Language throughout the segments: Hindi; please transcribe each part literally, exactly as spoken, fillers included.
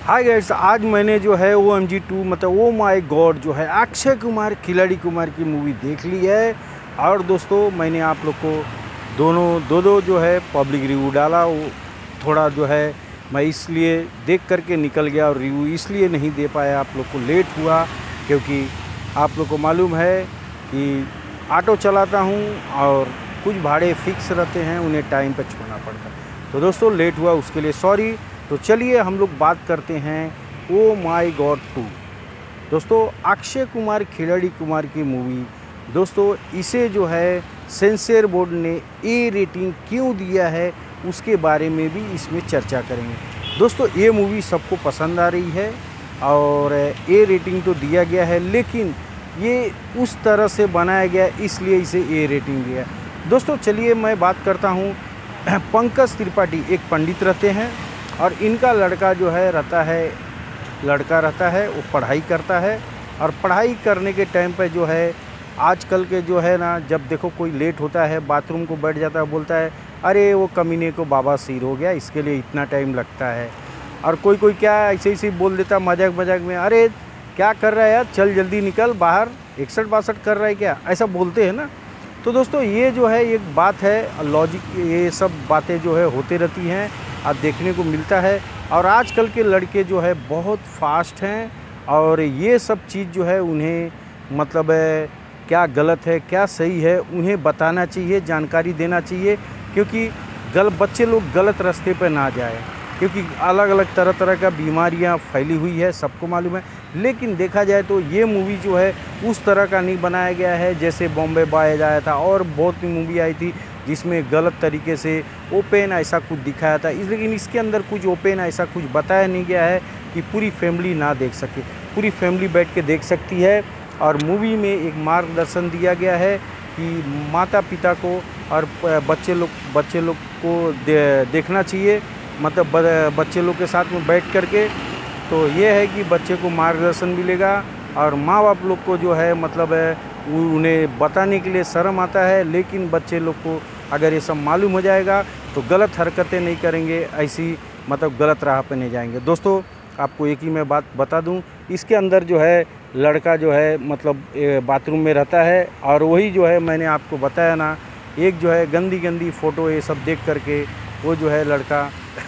हाय गाइस, आज मैंने जो है ओ एम जी टू मतलब ओ माय गॉड जो है अक्षय कुमार खिलाड़ी कुमार की मूवी देख ली है। और दोस्तों मैंने आप लोग को दोनों दो दो जो है पब्लिक रिव्यू डाला। वो थोड़ा जो है मैं इसलिए देख करके निकल गया और रिव्यू इसलिए नहीं दे पाया, आप लोग को लेट हुआ क्योंकि आप लोग को मालूम है कि ऑटो चलाता हूँ और कुछ भाड़े फिक्स रहते हैं, उन्हें टाइम पर छोड़ना पड़ता है। तो दोस्तों लेट हुआ उसके लिए सॉरी। तो चलिए हम लोग बात करते हैं ओ माय गॉड टू। दोस्तों अक्षय कुमार खिलाड़ी कुमार की मूवी, दोस्तों इसे जो है सेंसर बोर्ड ने ए रेटिंग क्यों दिया है उसके बारे में भी इसमें चर्चा करेंगे। दोस्तों ये मूवी सबको पसंद आ रही है और ए रेटिंग तो दिया गया है, लेकिन ये उस तरह से बनाया गया इसलिए इसे ए रेटिंग दिया। दोस्तों चलिए मैं बात करता हूँ। पंकज त्रिपाठी एक पंडित रहते हैं और इनका लड़का जो है रहता है लड़का रहता है वो पढ़ाई करता है। और पढ़ाई करने के टाइम पे जो है आजकल के जो है ना, जब देखो कोई लेट होता है बाथरूम को बैठ जाता है, बोलता है अरे वो कमीने को बाबा सिर हो गया, इसके लिए इतना टाइम लगता है। और कोई कोई क्या ऐसे ऐसे बोल देता मजाक मजाक में, अरे क्या कर रहा है यार, चल जल्दी निकल बाहर, इकसठ बासठ कर रहा है क्या, ऐसा बोलते हैं ना। तो दोस्तों ये जो है एक बात है, लॉजिक, ये सब बातें जो है होते रहती हैं, अब देखने को मिलता है। और आजकल के लड़के जो है बहुत फास्ट हैं और ये सब चीज़ जो है उन्हें मतलब है, क्या गलत है क्या सही है उन्हें बताना चाहिए, जानकारी देना चाहिए, क्योंकि गल बच्चे लोग गलत रास्ते पर ना जाए, क्योंकि अलग अलग तरह तरह का बीमारियां फैली हुई है, सबको मालूम है। लेकिन देखा जाए तो ये मूवी जो है उस तरह का नहीं बनाया गया है जैसे बॉम्बे बॉय आया था और बहुत सी मूवी आई थी जिसमें गलत तरीके से ओपन ऐसा कुछ दिखाया था। इस लेकिन इसके अंदर कुछ ओपन ऐसा कुछ बताया नहीं गया है कि पूरी फैमिली ना देख सके, पूरी फैमिली बैठ के देख सकती है। और मूवी में एक मार्गदर्शन दिया गया है कि माता पिता को और बच्चे लोग बच्चे लोग को दे, देखना चाहिए, मतलब बच्चे लोग के साथ में बैठ कर के। तो ये है कि बच्चे को मार्गदर्शन मिलेगा और माँ बाप लोग को जो है मतलब है उन्हें बताने के लिए शर्म आता है, लेकिन बच्चे लोग को अगर ये सब मालूम हो जाएगा तो गलत हरकतें नहीं करेंगे, ऐसी मतलब गलत राह पे नहीं जाएंगे। दोस्तों आपको एक ही मैं बात बता दूं, इसके अंदर जो है लड़का जो है मतलब बाथरूम में रहता है और वही जो है मैंने आपको बताया ना, एक जो है गंदी गंदी फ़ोटो ये सब देख करके वो जो है लड़का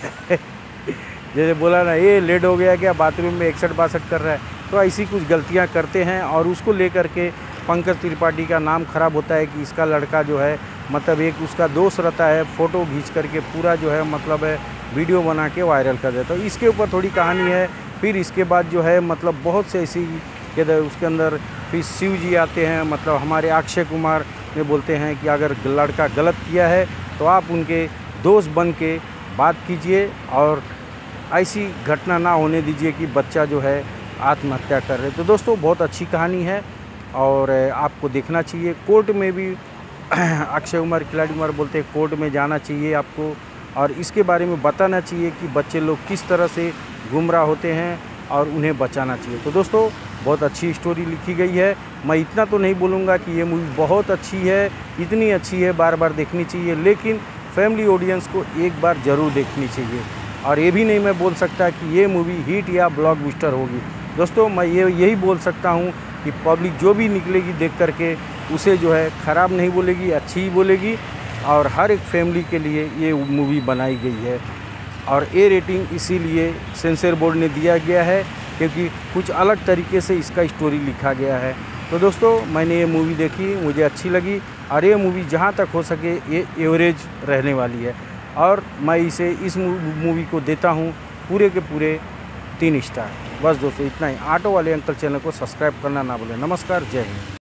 जैसे बोला ना ये लेट हो गया क्या, बाथरूम में इकसठ बासठ कर रहा है, तो ऐसी कुछ गलतियां करते हैं और उसको लेकर के पंकज त्रिपाठी का नाम खराब होता है कि इसका लड़का जो है मतलब एक उसका दोस्त रहता है, फ़ोटो खींच करके पूरा जो है मतलब है वीडियो बना के वायरल कर देता है। तो इसके ऊपर थोड़ी कहानी है। फिर इसके बाद जो है मतलब बहुत से ऐसी उसके अंदर फिर शिव जी आते हैं, मतलब हमारे अक्षय कुमार में बोलते हैं कि अगर लड़का गलत किया है तो आप उनके दोस्त बन के बात कीजिए और ऐसी घटना ना होने दीजिए कि बच्चा जो है आत्महत्या कर रहे। तो दोस्तों बहुत अच्छी कहानी है और आपको देखना चाहिए। कोर्ट में भी अक्षय कुमार खिलाड़ी कुमार बोलते हैं कोर्ट में जाना चाहिए आपको और इसके बारे में बताना चाहिए कि बच्चे लोग किस तरह से गुमराह होते हैं और उन्हें बचाना चाहिए। तो दोस्तों बहुत अच्छी स्टोरी लिखी गई है। मैं इतना तो नहीं बोलूँगा कि ये मूवी बहुत अच्छी है, इतनी अच्छी है बार बार देखनी चाहिए, लेकिन फैमिली ऑडियंस को एक बार ज़रूर देखनी चाहिए। और ये भी नहीं मैं बोल सकता कि ये मूवी हिट या ब्लॉकबस्टर होगी। दोस्तों मैं ये यही बोल सकता हूँ कि पब्लिक जो भी निकलेगी देख करके उसे जो है ख़राब नहीं बोलेगी, अच्छी ही बोलेगी। और हर एक फैमिली के लिए ये मूवी बनाई गई है और ए रेटिंग इसीलिए सेंसर बोर्ड ने दिया गया है क्योंकि कुछ अलग तरीके से इसका स्टोरी लिखा गया है। तो दोस्तों मैंने ये मूवी देखी, मुझे अच्छी लगी और ये मूवी जहाँ तक हो सके ये एवरेज रहने वाली है और मैं इसे इस मूवी को देता हूँ पूरे के पूरे तीन स्टार। बस दोस्तों इतना ही। ऑटो वाले अंकल चैनल को सब्सक्राइब करना ना भूलें। नमस्कार, जय हिंद।